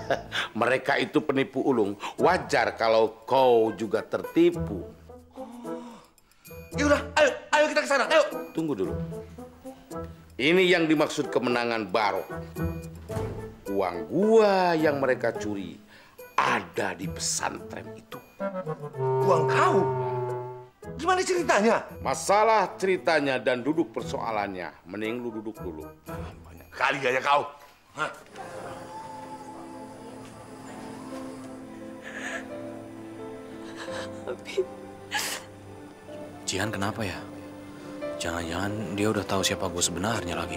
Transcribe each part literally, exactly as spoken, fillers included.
Mereka itu penipu ulung. Wajar kalau kau juga tertipu. Ya udah, ayo, ayo kita ke sana, ayo. Tunggu dulu. Ini yang dimaksud kemenangan Barok. Uang gua yang mereka curi ada di pesantren itu. Uang kau? Gimana ceritanya? Masalah ceritanya dan duduk persoalannya, mending lu duduk dulu. Ah, banyak kali gaya kau. Hah? Habib. Jihan kenapa ya? Jangan-jangan dia udah tahu siapa gue sebenarnya lagi.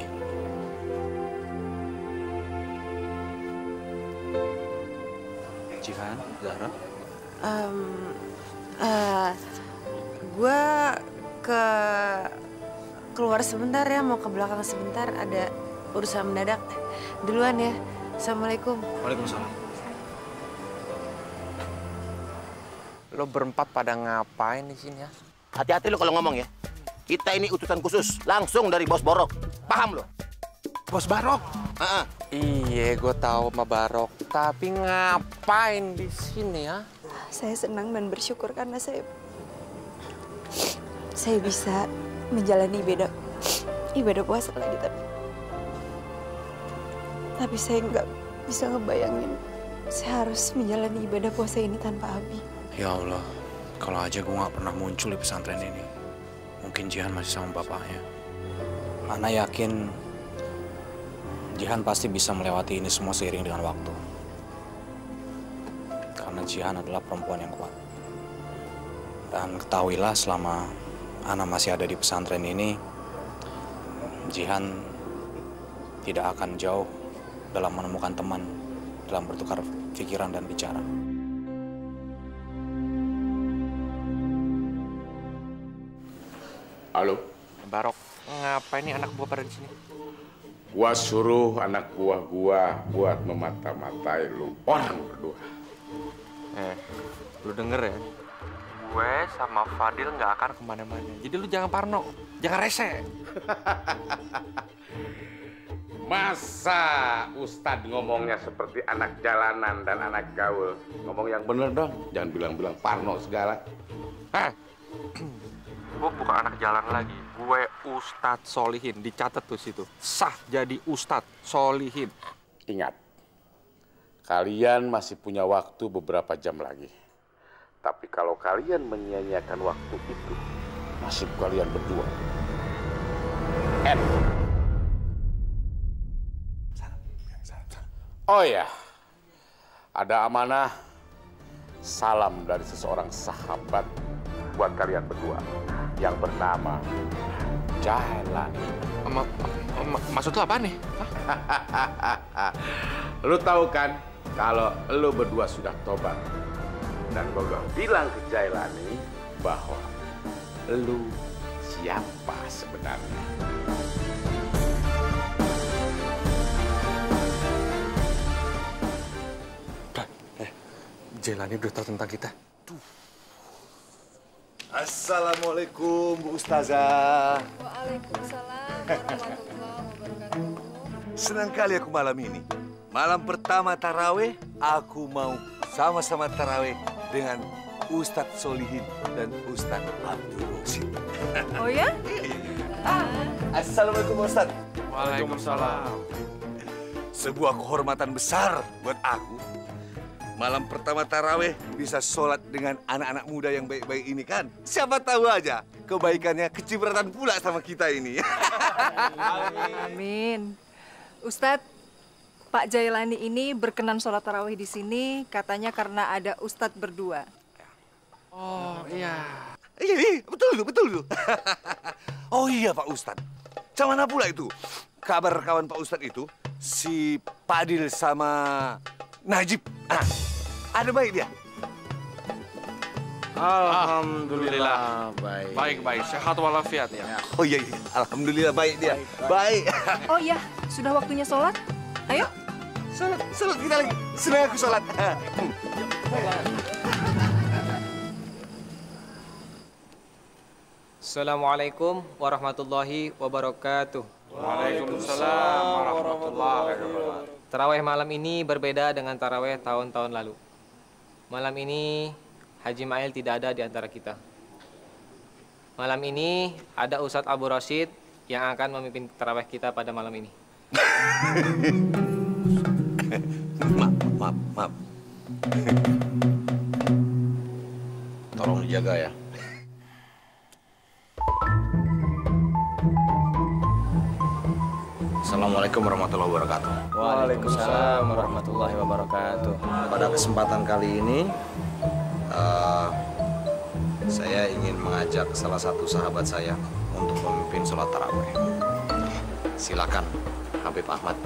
Jihan, Zahra? Um, uh, gue ke keluar sebentar ya, mau ke belakang sebentar, ada urusan mendadak. Duluan ya. Assalamualaikum. Waalaikumsalam. Lo berempat pada ngapain di sini ya? Hati-hati lo kalau ngomong ya. Kita ini utusan khusus, langsung dari Bos Borok. Paham lo? Bos Barok? Uh-uh. Iya, gue tahu sama Barok. Tapi ngapain di sini ya? Saya senang dan bersyukur karena saya saya bisa menjalani ibadah ibadah puasa lagi, tapi tapi saya nggak bisa ngebayangin saya harus menjalani ibadah puasa ini tanpa Abi. Ya Allah, kalau aja gue nggak pernah muncul di pesantren ini, mungkin Jihan masih sama bapaknya. Ana yakin Jihan pasti bisa melewati ini semua seiring dengan waktu. Karena Jihan adalah perempuan yang kuat. Dan ketahuilah selama Ana masih ada di pesantren ini, Jihan tidak akan jauh dalam menemukan teman, dalam bertukar pikiran dan bicara. Halo? Barok, ngapain nih anak buah pada di sini? Gua suruh anak buah gua buat memata-matai lu orang berdua. Eh, lu denger ya? Gue sama Fadil nggak akan kemana-mana. Jadi lu jangan parno, jangan rese. Masa Ustadz ngomongnya seperti anak jalanan dan anak gaul? Ngomong yang bener dong, jangan bilang-bilang parno segala. Eh, gue bukan anak jalan lagi. Gue Ustadz Solihin, dicatat tuh situ. Sah jadi Ustadz Solihin. Ingat, kalian masih punya waktu beberapa jam lagi. Tapi kalau kalian menyia-nyiakan waktu itu, nasib kalian berdua. N. Oh ya, ada amanah salam dari seseorang sahabat buat kalian berdua yang bernama Jailani. Ma ma maksud lu apa nih? Lu tahu kan kalau lu berdua sudah tobat dan gua udah bilang ke Jailani bahwa lu siapa sebenarnya. Jailani udah tahu tentang kita. Tuh. Assalamualaikum, Bu Ustazah. Waalaikumsalam warahmatullahi wabarakatuh. Senang kali aku malam ini. Malam pertama taraweh, aku mau sama-sama taraweh dengan Ustadz Solihin dan Ustadz Abdul Rosid. Oh ya? Ah. Assalamualaikum Ustadz. Waalaikumsalam. Sebuah kehormatan besar buat aku. Malam pertama taraweh bisa sholat dengan anak-anak muda yang baik-baik ini kan. Siapa tahu aja kebaikannya kecipratan pula sama kita ini. Amin. Ustadz, Pak Jailani ini berkenan sholat tarawih di sini katanya karena ada Ustadz berdua. Oh iya. Iya, iya, betul itu, betul itu. Oh iya Pak Ustadz. Macam mana pula itu? Kabar kawan Pak Ustadz itu, si Padil sama Najib. Ah, ada baik dia? Alhamdulillah. Baik. Baik, baik. Sehat walafiat ya. Oh iya, iya. Alhamdulillah baik dia. Baik. baik. Oh iya, sudah waktunya sholat. Ayo. Sholat, sholat kita lagi. Senang aku sholat. Assalamualaikum warahmatullahi wabarakatuh. Waalaikumsalam warahmatullahi wabarakatuh. Taraweh malam ini berbeda dengan taraweh tahun-tahun lalu. Malam ini Haji Mail tidak ada di antara kita. Malam ini ada Ustadz Abu Rashid yang akan memimpin taraweh kita pada malam ini. Maaf, maaf, maaf. Tolong dijaga ya. Assalamualaikum warahmatullahi wabarakatuh. Waalaikumsalam warahmatullahi wabarakatuh. Pada kesempatan kali ini, uh, saya ingin mengajak salah satu sahabat saya untuk memimpin sholat taraweh. Silakan, Habib Ahmad.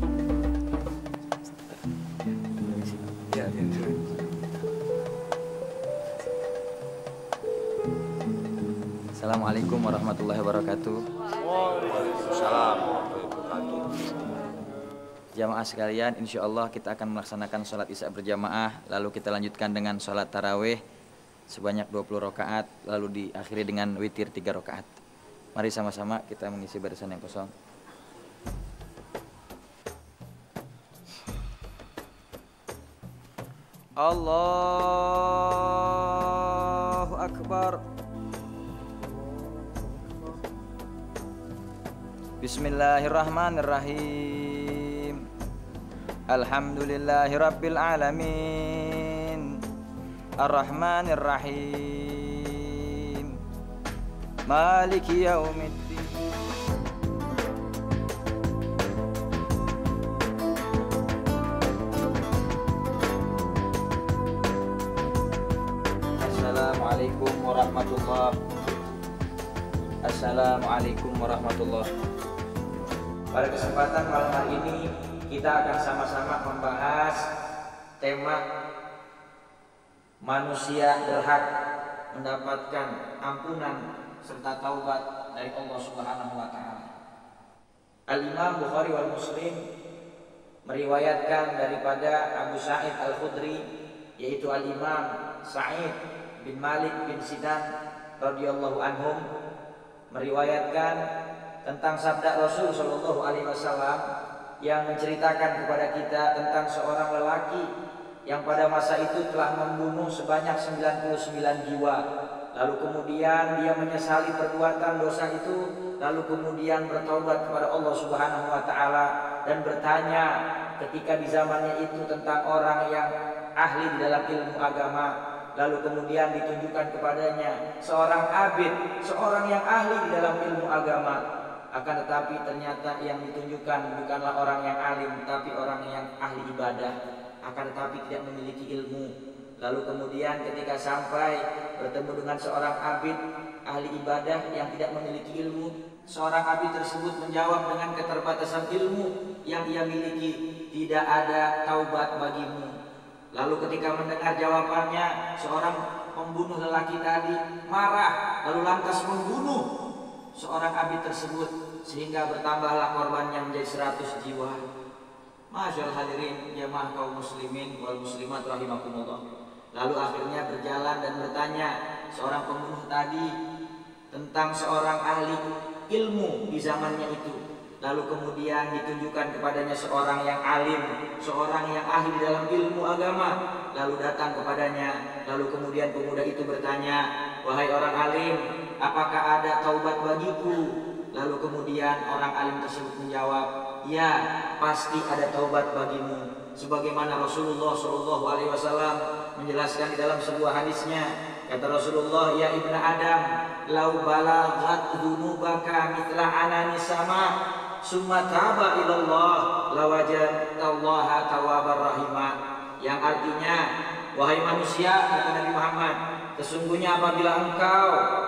Ya, ya, ya. Assalamualaikum warahmatullahi wabarakatuh. Waalaikumsalam. Jamaah sekalian, insya Allah kita akan melaksanakan sholat isya berjamaah, lalu kita lanjutkan dengan sholat taraweh sebanyak dua puluh rakaat, lalu diakhiri dengan witir tiga rakaat. Mari sama-sama kita mengisi barisan yang kosong. Allahu Akbar. Bismillahirrahmanirrahim. Alhamdulillahi Rabbil Alamin. Ar-Rahmanir-Rahim. Maliki Yaumiddin. Assalamualaikum warahmatullahi wabarakatuh. Assalamualaikum warahmatullahi wabarakatuh. Pada kesempatan malam hari ini kita akan sama-sama membahas tema manusia berhak mendapatkan ampunan serta taubat dari Allah Subhanahu wa taala. Al-Imam Bukhari wal Muslim meriwayatkan daripada Abu Sa'id Al-Khudri, yaitu Al-Imam Sa'id bin Malik bin Sinan radhiyallahu anhum, meriwayatkan tentang sabda Rasul Shallallahu Alaihi Wasallam yang menceritakan kepada kita tentang seorang lelaki yang pada masa itu telah membunuh sebanyak sembilan puluh sembilan jiwa. Lalu kemudian dia menyesali perbuatan dosa itu, lalu kemudian bertaubat kepada Allah Subhanahu wa taala dan bertanya ketika di zamannya itu tentang orang yang ahli di dalam ilmu agama. Lalu kemudian ditunjukkan kepadanya seorang abid, seorang yang ahli di dalam ilmu agama. Akan tetapi ternyata yang ditunjukkan bukanlah orang yang alim, tapi orang yang ahli ibadah, akan tetapi tidak memiliki ilmu. Lalu kemudian ketika sampai bertemu dengan seorang abid ahli ibadah yang tidak memiliki ilmu, seorang abid tersebut menjawab dengan keterbatasan ilmu yang ia miliki, tidak ada taubat bagimu. Lalu ketika mendengar jawabannya, seorang pembunuh lelaki tadi marah, lalu lantas membunuh seorang abid tersebut, sehingga bertambahlah korbannya menjadi seratus jiwa. Masyaallah hadirin jamaah kaum muslimin wal muslimat rahimakumullah. Lalu akhirnya berjalan dan bertanya seorang pembunuh tadi tentang seorang ahli ilmu di zamannya itu. Lalu kemudian ditunjukkan kepadanya seorang yang alim, seorang yang ahli di dalam ilmu agama. Lalu datang kepadanya, lalu kemudian pemuda itu bertanya, "Wahai orang alim, apakah ada taubat bagiku?" Lalu kemudian orang alim tersebut menjawab, "Ya, pasti ada taubat bagimu." Sebagaimana Rasulullah shallallahu alaihi wasallam menjelaskan di dalam sebuah hadisnya, kata Rasulullah, "Ya ibna Adam, lau balaghat dzunubaka mithla anani sama, summa taba ilallah, lawajadtallaha tawwabar rahimah." Yang artinya, wahai manusia, kata Nabi Muhammad, sesungguhnya apabila engkau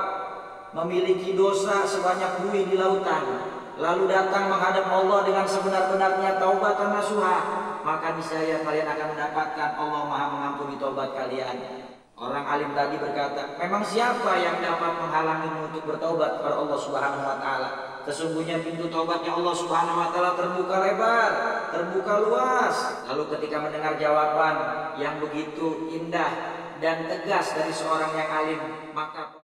memiliki dosa sebanyak buih di lautan, lalu datang menghadap Allah dengan sebenar-benarnya taubatan nasuha, maka niscaya kalian akan mendapatkan Allah Maha mengampuni taubat kalian. Orang alim tadi berkata, memang siapa yang dapat menghalangimu untuk bertaubat kepada Allah Subhanahu wa taala? Sesungguhnya pintu taubatnya Allah Subhanahu wa taala terbuka lebar, terbuka luas. Lalu ketika mendengar jawaban yang begitu indah dan tegas dari seorang yang alim, maka